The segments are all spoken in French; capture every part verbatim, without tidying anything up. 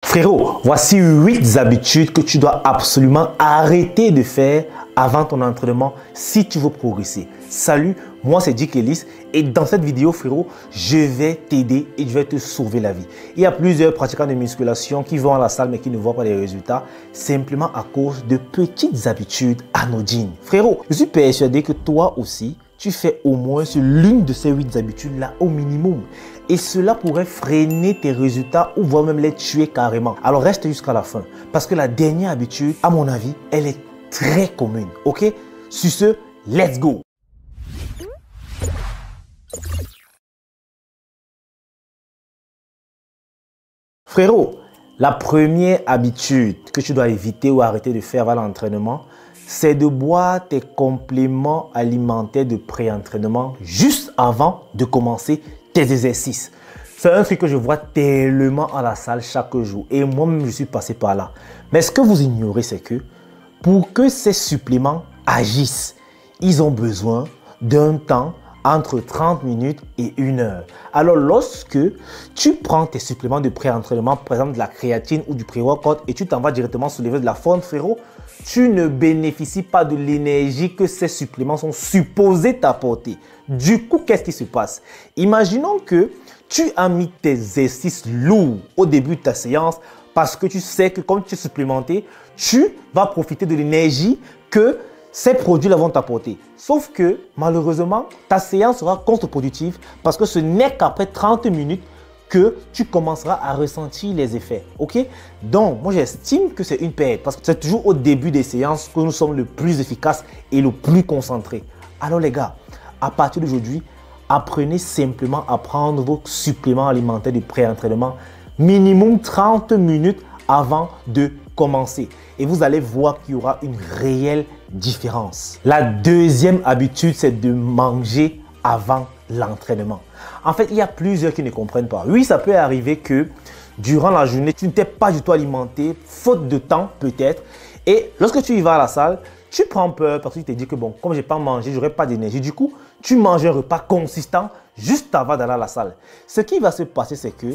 Frérot, voici huit habitudes que tu dois absolument arrêter de faire avant ton entraînement si tu veux progresser. Salut, moi c'est Dick Ellis et dans cette vidéo, frérot, je vais t'aider et je vais te sauver la vie. Il y a plusieurs pratiquants de musculation qui vont à la salle mais qui ne voient pas les résultats simplement à cause de petites habitudes anodines. Frérot, je suis persuadé que toi aussi, tu fais au moins l'une de ces huit habitudes-là au minimum. Et cela pourrait freiner tes résultats ou voire même les tuer carrément. Alors reste jusqu'à la fin. Parce que la dernière habitude, à mon avis, elle est très commune. Ok? Sur ce, let's go! Frérot, la première habitude que tu dois éviter ou arrêter de faire à l'entraînement, c'est de boire tes compléments alimentaires de pré-entraînement juste avant de commencer tes exercices. C'est un truc que je vois tellement à la salle chaque jour et moi-même je suis passé par là. Mais ce que vous ignorez, c'est que pour que ces suppléments agissent, ils ont besoin d'un temps entre trente minutes et une heure. Alors lorsque tu prends tes suppléments de pré-entraînement, par exemple de la créatine ou du pré-workout et tu t'en vas directement soulever de la forme, frérot, tu ne bénéficies pas de l'énergie que ces suppléments sont supposés t'apporter. Du coup, qu'est-ce qui se passe? Imaginons que tu as mis tes exercices lourds au début de ta séance parce que tu sais que comme tu es supplémenté, tu vas profiter de l'énergie que ces produits-là vont t'apporter. Sauf que malheureusement, ta séance sera contre-productive parce que ce n'est qu'après trente minutes que tu commenceras à ressentir les effets. Ok? Donc, moi j'estime que c'est une perte parce que c'est toujours au début des séances que nous sommes le plus efficaces et le plus concentrés. Alors les gars, à partir d'aujourd'hui, apprenez simplement à prendre vos suppléments alimentaires de pré-entraînement minimum trente minutes avant de commencer. Et vous allez voir qu'il y aura une réelle différence. La deuxième habitude, c'est de manger avant l'entraînement. En fait, il y a plusieurs qui ne comprennent pas. Oui, ça peut arriver que durant la journée, tu ne t'es pas du tout alimenté, faute de temps peut-être. Et lorsque tu y vas à la salle, tu prends peur parce que tu te dis que bon, comme je n'ai pas mangé, je n'aurai pas d'énergie. Du coup, tu manges un repas consistant juste avant d'aller à la salle. Ce qui va se passer, c'est que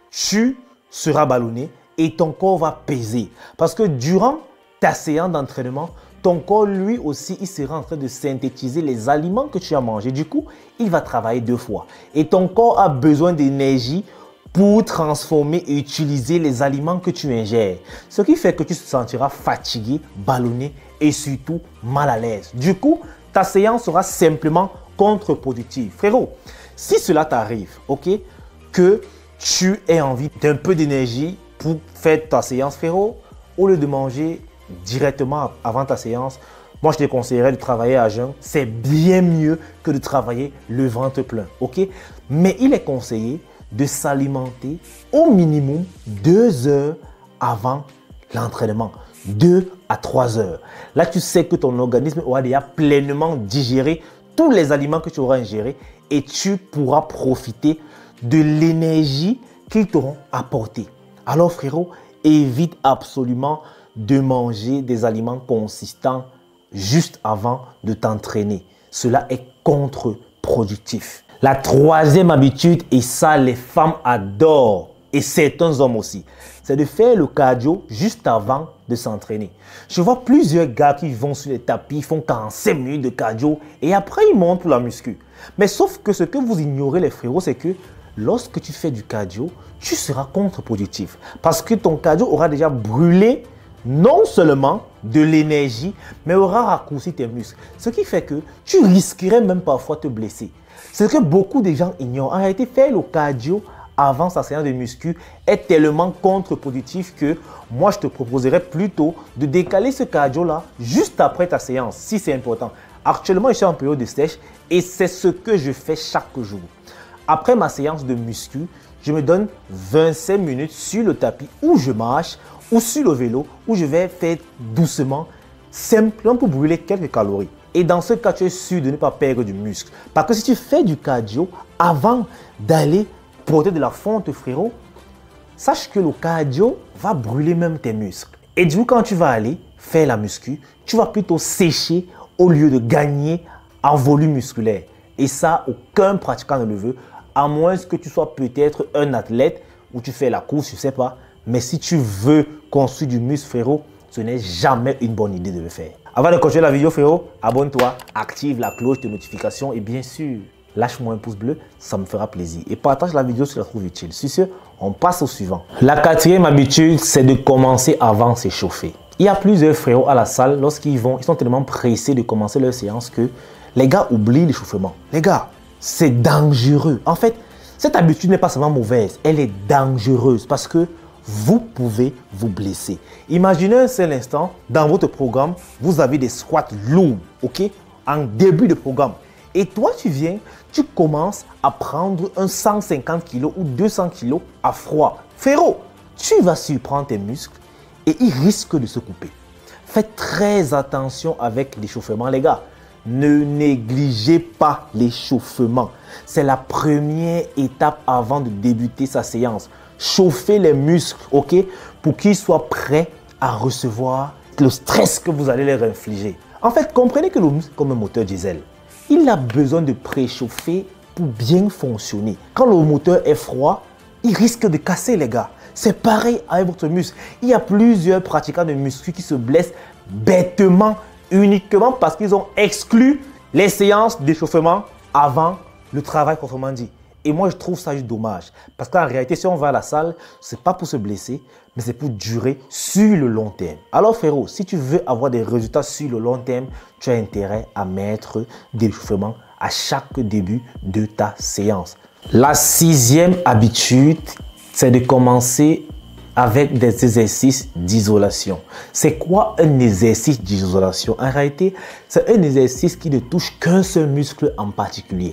tu seras ballonné et ton corps va peser. Parce que durant ta séance d'entraînement, ton corps, lui aussi, il sera en train de synthétiser les aliments que tu as mangés. Du coup, il va travailler deux fois. Et ton corps a besoin d'énergie pour transformer et utiliser les aliments que tu ingères. Ce qui fait que tu te sentiras fatigué, ballonné et surtout mal à l'aise. Du coup, ta séance sera simplement contre-productive. Frérot, si cela t'arrive, ok, que tu aies envie d'un peu d'énergie pour faire ta séance, frérot, au lieu de manger directement avant ta séance, moi je te conseillerais de travailler à jeun. C'est bien mieux que de travailler le ventre plein, ok? Mais il est conseillé de s'alimenter au minimum deux heures avant l'entraînement. deux à trois heures. Là, tu sais que ton organisme aura déjà pleinement digéré tous les aliments que tu auras ingérés et tu pourras profiter de l'énergie qu'ils t'auront apporté. Alors frérot, évite absolument de manger des aliments consistants juste avant de t'entraîner. Cela est contre-productif. La troisième habitude, et ça les femmes adorent, et certains hommes aussi, c'est de faire le cardio juste avant de s'entraîner. Je vois plusieurs gars qui vont sur les tapis, font quarante-cinq minutes de cardio et après ils montent pour la muscu. Mais sauf que ce que vous ignorez les frérots, c'est que lorsque tu fais du cardio, tu seras contre-productif parce que ton cardio aura déjà brûlé non seulement de l'énergie, mais aura raccourci tes muscles. Ce qui fait que tu risquerais même parfois te blesser. C'est ce que beaucoup de gens ignorent. En réalité, faire le cardio avant sa séance de muscu est tellement contre-productif que moi, je te proposerais plutôt de décaler ce cardio-là juste après ta séance, si c'est important. Actuellement, je suis en période de sèche et c'est ce que je fais chaque jour. Après ma séance de muscu, je me donne vingt-cinq minutes sur le tapis où je marche ou sur le vélo où je vais faire doucement, simplement pour brûler quelques calories. Et dans ce cas, tu es sûr de ne pas perdre du muscle. Parce que si tu fais du cardio avant d'aller porter de la fonte, frérot, sache que le cardio va brûler même tes muscles. Et du coup, quand tu vas aller faire la muscu, tu vas plutôt sécher au lieu de gagner en volume musculaire. Et ça, aucun pratiquant ne le veut, à moins que tu sois peut-être un athlète où tu fais la course, je ne sais pas. Mais si tu veux construire du muscle, frérot, ce n'est jamais une bonne idée de le faire. Avant de continuer la vidéo, frérot, abonne-toi, active la cloche de notification et bien sûr, lâche-moi un pouce bleu, ça me fera plaisir. Et partage la vidéo si tu la trouves utile. Sur ce, on passe au suivant. La quatrième habitude, c'est de commencer avant de s'échauffer. Il y a plusieurs frérots à la salle, lorsqu'ils vont, ils sont tellement pressés de commencer leur séance que les gars oublient l'échauffement. Les gars, c'est dangereux. En fait, cette habitude n'est pas seulement mauvaise, elle est dangereuse parce que vous pouvez vous blesser. Imaginez un seul instant, dans votre programme, vous avez des squats lourds, ok, en début de programme. Et toi, tu viens, tu commences à prendre un cent cinquante kilos ou deux cents kilos à froid. Frérot, tu vas surprendre tes muscles et ils risquent de se couper. Faites très attention avec l'échauffement, les gars. Ne négligez pas l'échauffement. C'est la première étape avant de débuter sa séance. Chauffez les muscles, ok, pour qu'ils soient prêts à recevoir le stress que vous allez leur infliger. En fait, comprenez que le muscle est comme un moteur diesel. Il a besoin de préchauffer pour bien fonctionner. Quand le moteur est froid, il risque de casser, les gars. C'est pareil avec votre muscle. Il y a plusieurs pratiquants de muscu qui se blessent bêtement, uniquement parce qu'ils ont exclu les séances d'échauffement avant le travail, autrement dit. Et moi, je trouve ça juste dommage. Parce qu'en réalité, si on va à la salle, ce n'est pas pour se blesser, mais c'est pour durer sur le long terme. Alors, frérot, si tu veux avoir des résultats sur le long terme, tu as intérêt à mettre des échauffements à chaque début de ta séance. La sixième habitude, c'est de commencer avec des exercices d'isolation. C'est quoi un exercice d'isolation? En réalité, c'est un exercice qui ne touche qu'un seul muscle en particulier.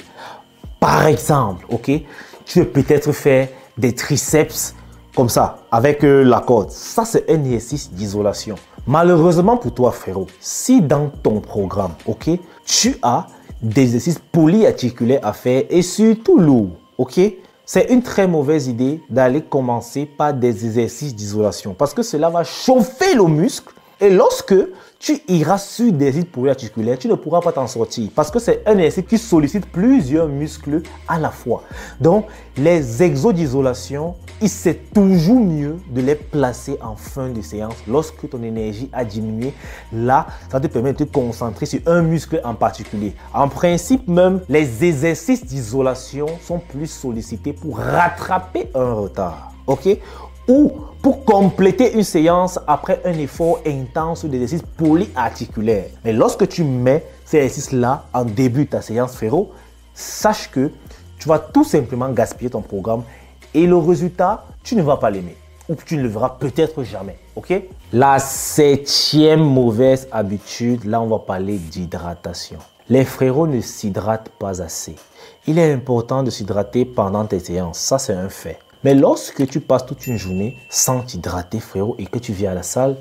Par exemple, ok, tu veux peut-être faire des triceps comme ça, avec euh, la corde. Ça, c'est un exercice d'isolation. Malheureusement pour toi, frérot, si dans ton programme, ok, tu as des exercices polyarticulaires à faire et surtout lourds, ok, c'est une très mauvaise idée d'aller commencer par des exercices d'isolation parce que cela va chauffer le muscle et lorsque tu iras sur des exercices polyarticulaires, tu ne pourras pas t'en sortir parce que c'est un exercice qui sollicite plusieurs muscles à la fois. Donc, les exos d'isolation, c'est toujours mieux de les placer en fin de séance lorsque ton énergie a diminué. Là, ça te permet de te concentrer sur un muscle en particulier. En principe même, les exercices d'isolation sont plus sollicités pour rattraper un retard. Ok? Ou pour compléter une séance après un effort intense d'exercice polyarticulaire. Mais lorsque tu mets ces exercices-là en début de ta séance, frérot, sache que tu vas tout simplement gaspiller ton programme et le résultat, tu ne vas pas l'aimer. Ou tu ne le verras peut-être jamais. Ok? La septième mauvaise habitude, là on va parler d'hydratation. Les frérots ne s'hydratent pas assez. Il est important de s'hydrater pendant tes séances, ça c'est un fait. Mais lorsque tu passes toute une journée sans t'hydrater, frérot, et que tu viens à la salle,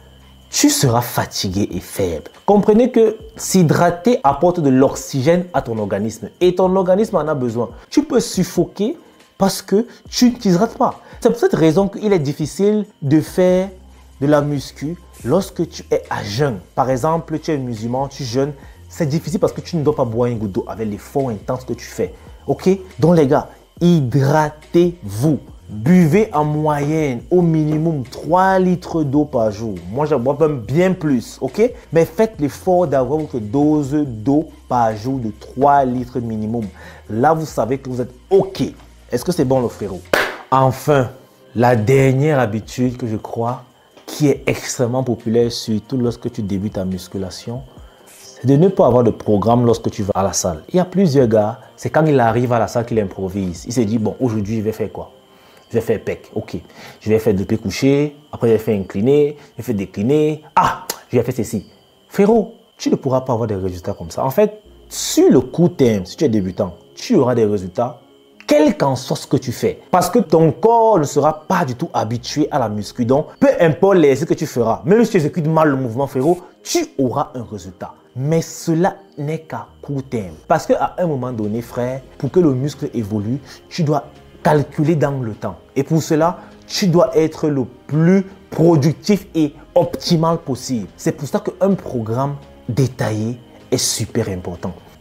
tu seras fatigué et faible. Comprenez que s'hydrater apporte de l'oxygène à ton organisme et ton organisme en a besoin. Tu peux suffoquer parce que tu ne t'hydrates pas. C'est pour cette raison qu'il est difficile de faire de la muscu lorsque tu es à jeûne. Par exemple, tu es musulman, tu jeûnes. C'est difficile parce que tu ne dois pas boire une goutte d'eau avec l'effort intense que tu fais. Ok? Donc les gars, hydratez-vous. Buvez en moyenne au minimum trois litres d'eau par jour. Moi, j'en bois même bien plus, ok? Mais faites l'effort d'avoir votre dose d'eau par jour de trois litres minimum. Là, vous savez que vous êtes ok. Est-ce que c'est bon, le frérot? Enfin, la dernière habitude que je crois qui est extrêmement populaire, surtout lorsque tu débutes ta musculation, c'est de ne pas avoir de programme lorsque tu vas à la salle. Il y a plusieurs gars, c'est quand il arrive à la salle qu'il improvise. Il se dit, bon, aujourd'hui, je vais faire quoi? Je vais faire pec, ok. Je vais faire deux pieds couchés, après je vais faire incliné, je vais faire décliné. Ah, je vais faire ceci. Frérot, tu ne pourras pas avoir des résultats comme ça. En fait, sur le court terme, si tu es débutant, tu auras des résultats, quel qu'en soit ce que tu fais. Parce que ton corps ne sera pas du tout habitué à la muscu. Donc, peu importe les exercices que tu feras, même si tu exécutes mal le mouvement, frérot, tu auras un résultat. Mais cela n'est qu'à court terme. Parce qu'à un moment donné, frère, pour que le muscle évolue, tu dois calculer dans le temps. Et pour cela, tu dois être le plus productif et optimal possible. C'est pour ça qu'un programme détaillé est super important.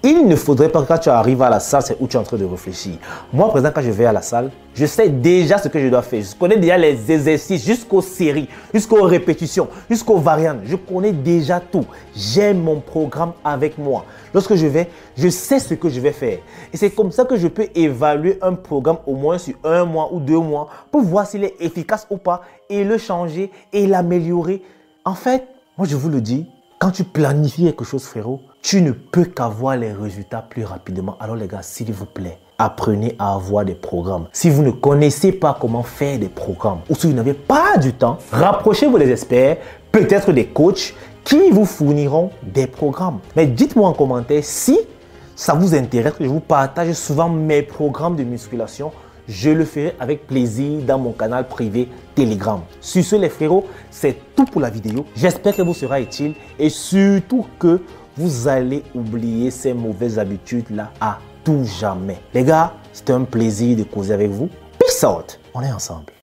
il ne faudrait pas que quand tu arrives à la salle, c'est où tu es en train de réfléchir. Moi, par exemple, quand je vais à la salle, je sais déjà ce que je dois faire. Je connais déjà les exercices jusqu'aux séries, jusqu'aux répétitions, jusqu'aux variantes. Je connais déjà tout. J'ai mon programme avec moi. Lorsque je vais, je sais ce que je vais faire. Et c'est comme ça que je peux évaluer un programme au moins sur un mois ou deux mois pour voir s'il est efficace ou pas et le changer et l'améliorer. En fait, moi, je vous le dis, quand tu planifies quelque chose, frérot, tu ne peux qu'avoir les résultats plus rapidement. Alors les gars, s'il vous plaît, apprenez à avoir des programmes. Si vous ne connaissez pas comment faire des programmes ou si vous n'avez pas du temps, rapprochez-vous des experts, peut-être des coachs qui vous fourniront des programmes. Mais dites-moi en commentaire si ça vous intéresse que je vous partage souvent mes programmes de musculation. Je le ferai avec plaisir dans mon canal privé Telegram. Sur ce les frérots, c'est tout pour la vidéo. J'espère qu'elle vous sera utile et surtout que vous allez oublier ces mauvaises habitudes-là à tout jamais. Les gars, c'était un plaisir de causer avec vous. Peace out. On est ensemble.